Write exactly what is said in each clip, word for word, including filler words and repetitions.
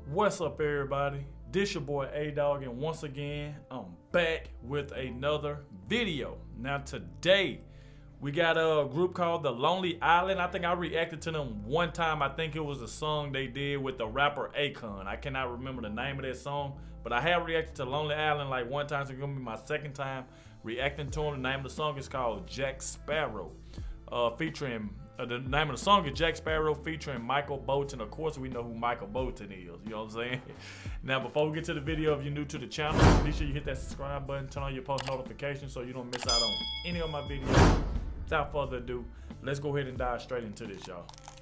What's up, everybody? This your boy A-Dog, and once again, I'm back with another video. Now today, we got a group called The Lonely Island. I think I reacted to them one time. I think it was a song they did with the rapper Akon. I cannot remember the name of that song, but I have reacted to Lonely Island like one time, so it's gonna be my second time reacting to them. The name of the song is called Jack Sparrow, uh, featuring Uh, the name of the song is Jack Sparrow featuring Michael Bolton. Of course, we know who Michael Bolton is. You know what I'm saying? Now, before we get to the video, if you're new to the channel, be sure you hit that subscribe button, turn on your post notifications so you don't miss out on any of my videos. Without further ado, let's go ahead and dive straight into this, y'all.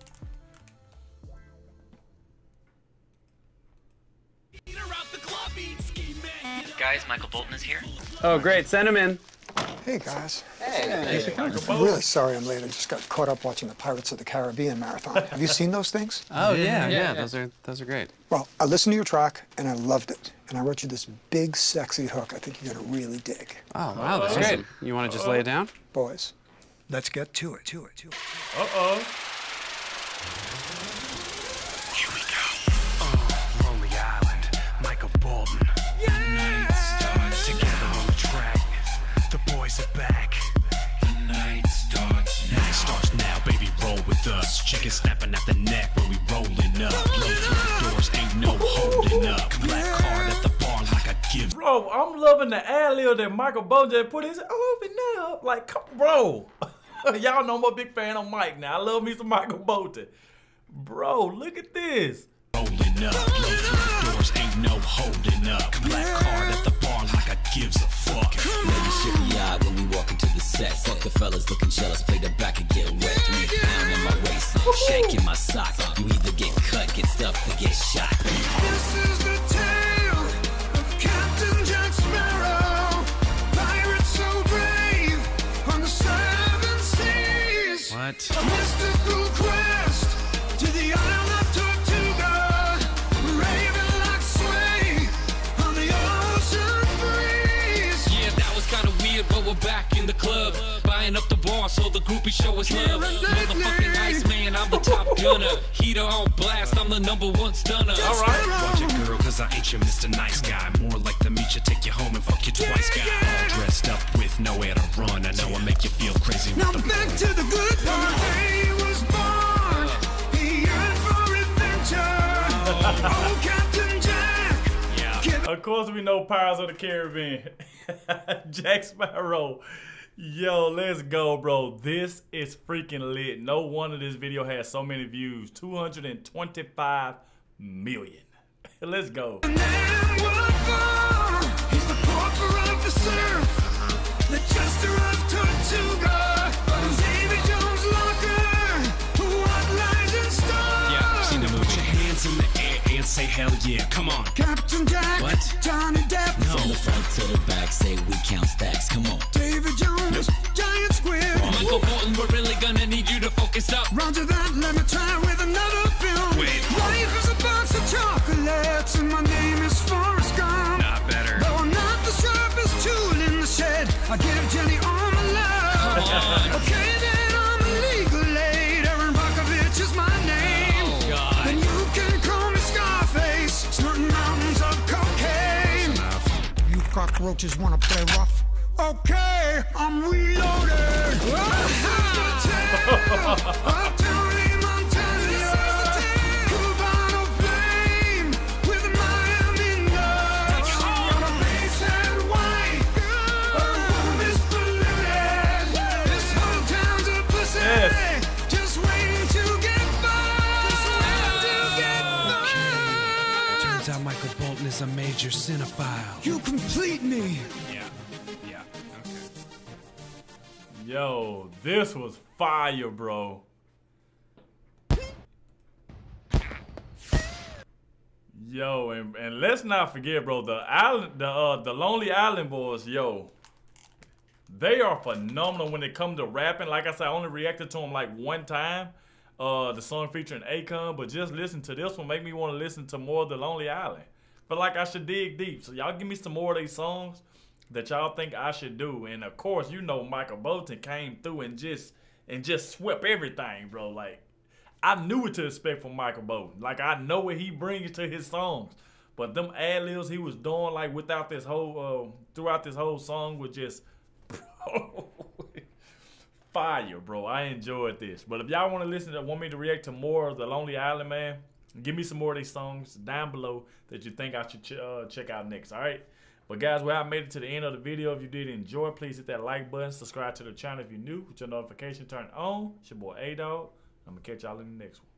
Guys, Michael Bolton is here. Oh, great. Send him in. Hey, guys. Hey. Hey. I'm really sorry I'm late. I just got caught up watching the Pirates of the Caribbean marathon. Have you seen those things? Oh, yeah, yeah, yeah, yeah. yeah. Those are those are great. Well, I listened to your track, and I loved it. And I wrote you this big, sexy hook I think you're going to really dig. Oh, wow, that's great. You want to just lay it down? Boys, let's get to it, to it, to it. Uh-oh. Here we go. Oh, Lonely Island, Michael Bolton. Yeah! Night starts together on the track. The boys are back. The night starts now. Night starts now, baby, roll with us. Chicken snapping at the neck when we rolling up. Blow through the doors, ain't no holding up. Black card at the bar like I give. Bro, I'm loving the ad-lib that Michael Bolton put in. Open up. Like, come, bro. Y'all know I'm a big fan of Mike now. I love me some Michael Bolton. Bro, look at this. Rolling up, blow through the doors, ain't no holding up. Black card at the bar like I gives a fuck. Lady shifty eyed when we walk into the set. Fuck the fellas looking jealous, play the back and get wet. Three pound in my waist, shank in my sock. You either get cut, get stuffed, or get shot. This is the tale of Captain Jack Sparrow, pirate so brave on the seven seas. What? A mystical quest to the isle of Tortuga, raving like sway on the ocean breeze. Yeah, that was kinda weird, but we're back in the club, buying up the bar so the groupies show us love. Motherfucking Iceman, I'm the top gunner. Heater on blast, I'm the number one stunner. Alright. Watch it, girl, cause I ain't your Mister Nice Guy. More like the meet you, take you home and fuck you twice, guy. All dressed up with nowhere to run. I know I make you feel crazy with Now the back to the good part. He was born, he yearned for adventure. Oh, Captain Jack. Yeah. Of course, we know Pirates of the Caribbean. Jack Sparrow. Yo, let's go, bro. This is freaking lit. No wonder this video has so many views. two hundred twenty-five million. Let's go. And then what for? He's the pauper of the surf, the jester of Tortuga, Davy Jones' locker. What lies in store? Yeah, I've seen the movie. Put your hands in the air and say hell yeah. Come on, Captain Jack. What? Johnny Depp. From the front to the back, say we count stacks. Come on. David Jones, giant squid. Michael Bolton, we're really gonna need you to focus up. Roger that, let me try with another film. Wait. Life is a box of chocolates, and my name is Forrest Gump. Not better. Though I'm not the sharpest tool in the shed, I give Jenny all my love. Okay, then I'm a legal aid. Aaron Brockovich is my name. Oh, God. Then you can call me Scarface, snorting mountains of cocaine. You cockroaches want to play rough? Okay, I'm reloaded. This is the tale of Tony Montana. Cubano flame with Miami nuts. On a base and white, a room is polluted. This whole town's a pussy. Yes. Just waiting to get by. Just waiting to get by. Turns out Michael Bolton is a major cinephile. You complete me. Yeah, yeah, okay. Yo, this was fire, bro. Yo, and, and let's not forget, bro, the island, the uh, the Lonely Island Boys, yo, they are phenomenal when it comes to rapping. Like I said, I only reacted to them like one time, uh, the song featuring Akon, but just listen to this one, make me want to listen to more of the Lonely Island. But like I should dig deep, so y'all give me some more of these songs that y'all think I should do. And of course, you know Michael Bolton came through and just and just swept everything, bro. Like I knew what to expect from Michael Bolton. Like, I know what he brings to his songs. But them ad-libs he was doing, like, without this whole, uh, throughout this whole song was just, bro, fire, bro. I enjoyed this. But if y'all want to listen to, want me to react to more of The Lonely Island, man, give me some more of these songs down below that you think I should ch uh, check out next, all right? But, guys, we have made it to the end of the video. If you did enjoy, please hit that like button. Subscribe to the channel if you're new. With your notification turned on. It's your boy A-Dog. I'm going to catch y'all in the next one.